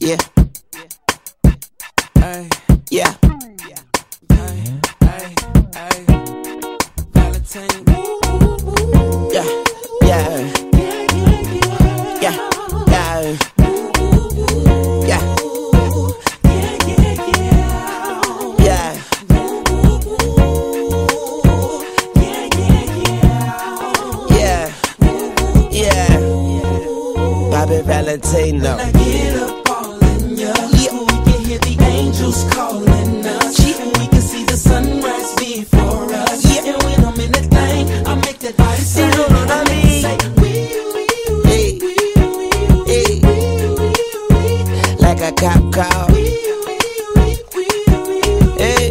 Yeah. Ay, yeah. Ay, ay, ay. Valentino. Yeah, yeah. Yeah, yeah. Yeah. Yeah. Yeah. Yeah. Bobby Valentino. When I get up all in ya, we can hear the angels calling us, and we can see the sunrise before us. And when I'm in that thing, I make that body say, you know what I mean? Hey, hey, like a cop call. Hey,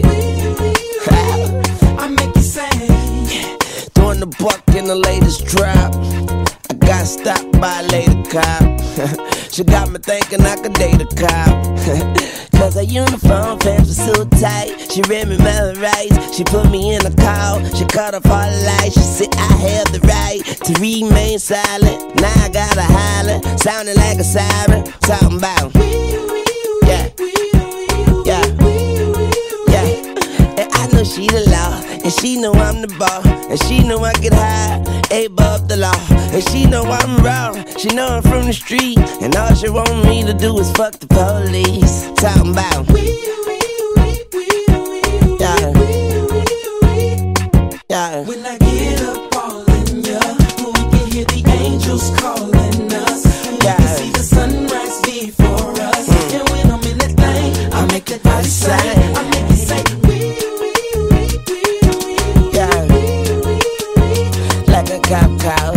I make you say, throwing the buck in the latest drop. I got stopped by a lady cop. She got me thinking I could date a cop. Cause her uniform pants were so tight. She read me my rights. She put me in a call. She cut off all the lights. She said I have the right to remain silent. Now I gotta holler, sounding like a siren. Talking about yeah, yeah, yeah. And I know she the law, and she know I'm the boss, and she know I get high, above the law. And she know I'm wrong, she know I'm from the street, and all she want me to do is fuck the police. Talking about yeah, yeah. when I get up all in ya, we can hear the angels calling us, and we can see the sunrise before us. And when I'm in that thing, I make that body say, I make it say, yeah, like a cop call.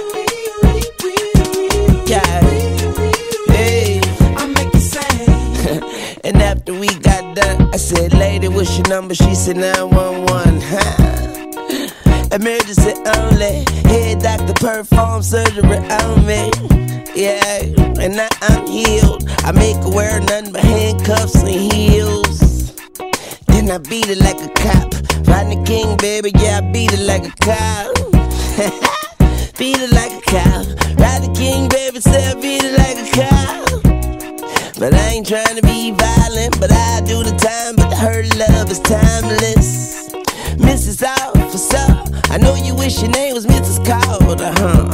Yeah, hey. I make you say. And after we got done, I said, lady, what's your number? She said 911. Emergency only. Head doctor perform surgery on me. Yeah, and now I'm healed. I make her wear nothing but handcuffs and heels. Then I beat it like a cop. Rodney King, baby, yeah, I beat it like a cop. Beat it like a cow. Rodney King, baby, say I beat it like a cow. But I ain't trying to be violent, but I do the time. But her love is timeless. Mrs. Officer, I know you wish your name was Mrs. Calder,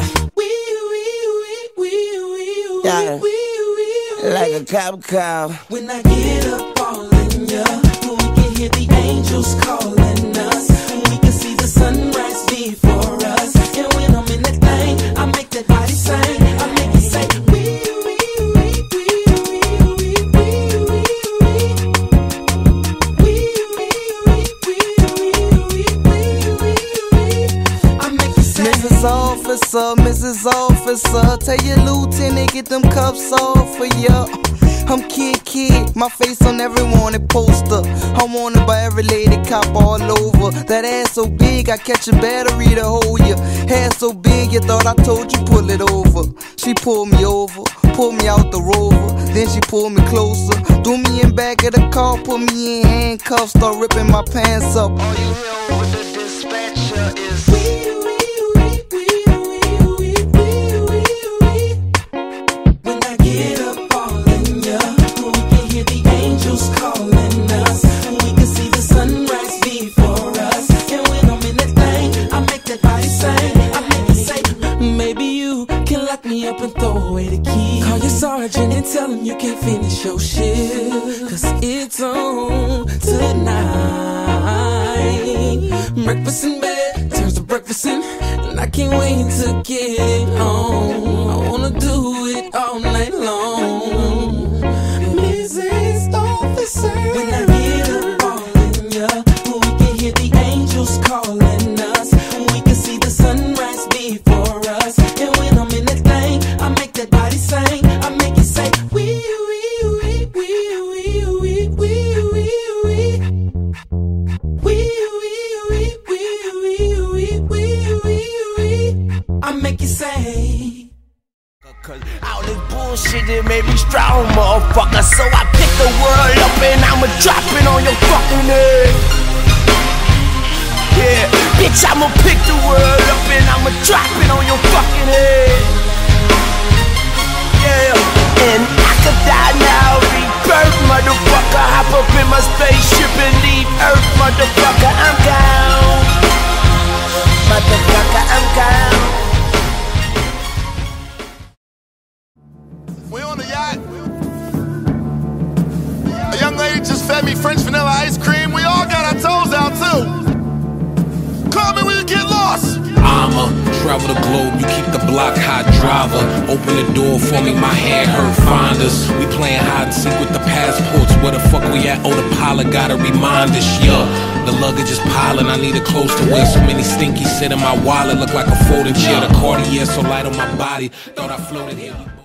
yeah, like a cop call. When I get up all in ya, we can hear the angels calling us, and we can see the sunrise before us. And when I'm in that thing, I make that body sing. I make it say, I make it say, Mrs. Officer, tell your lieutenant get them cuffs off for ya. I'm kid, my face on every wanted poster. I'm wanted by every lady cop all over. That ass so big, I catch a battery to hold ya. Hair so big, you thought I told you pull it over. She pulled me over, pulled me out the Rover. Then she pulled me closer, threw me in back of the car, put me in handcuffs, start ripping my pants up. All you hear over the dispatcher is when I get up all in ya, we can hear the angels calling us, and we can see the sunrise before us. And when I'm in that thing, I make that body sing. I make it say, maybe you can lock me up and throw away the key. Call your sergeant and tell him you can't finish your shift, cause it's on tonight. Breakfast in bed turns to breakfast in, and I can't wait to get home. I wanna do it all night long. Mrs. Officer, when I get up all in ya, we can hear the angels calling us, and we can see the sunrise before us. And when I'm in that thing, I make that body sing. I make it say, wee wee wee wee wee wee wee wee wee wee wee wee. I make it say. Cause all this bullshit that made me strong, motherfucker. So I pick the world up and I'ma drop it on your fucking head. Yeah, bitch, I'ma pick the world up and I'ma drop it on your fucking head. Yeah, and I could die now the globe, you keep the block hot driver. Open the door for me, my hand hurt, find us. We playing hide and seek with the passports. Where the fuck we at? Oh, the pilot gotta remind us, yeah. The luggage is piling, I need a clothes to wear. So many stinkies sit in my wallet, look like a folding chair. The Cartier so light on my body, thought I floated here.